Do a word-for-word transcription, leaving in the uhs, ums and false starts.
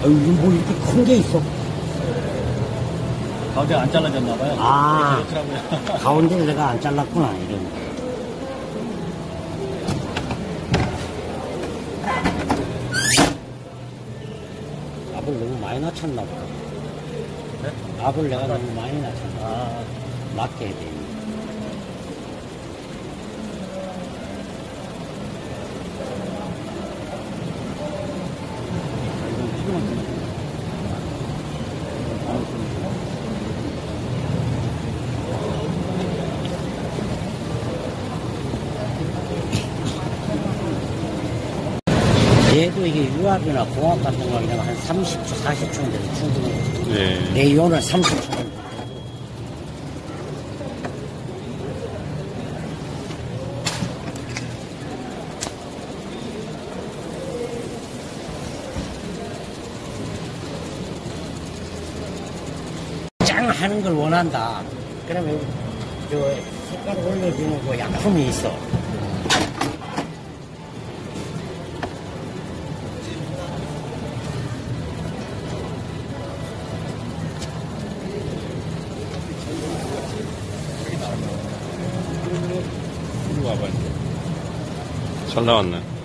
아유, 뭐 이렇게 큰 게 있어. 가운데 안 잘라졌나봐요. 아, 그렇더라고요. 가운데를 내가 안 잘랐구나, 이런 거. 압을 너무 많이 낮췄나 보다. 네? 압을 내가 너무 많이 낮췄나 보다. 아, 낮게 해야 돼. 얘도 이게 유압이나 공압 같은 거 그냥 한 삼십 초, 사십 초 정도 충분히. 네. 내연은 삼십 초 정도. 짱 하는 걸 원한다. 그러면 저 색깔 올려주는 그 약품이 있어. 이리 와봐. 잘 나왔네.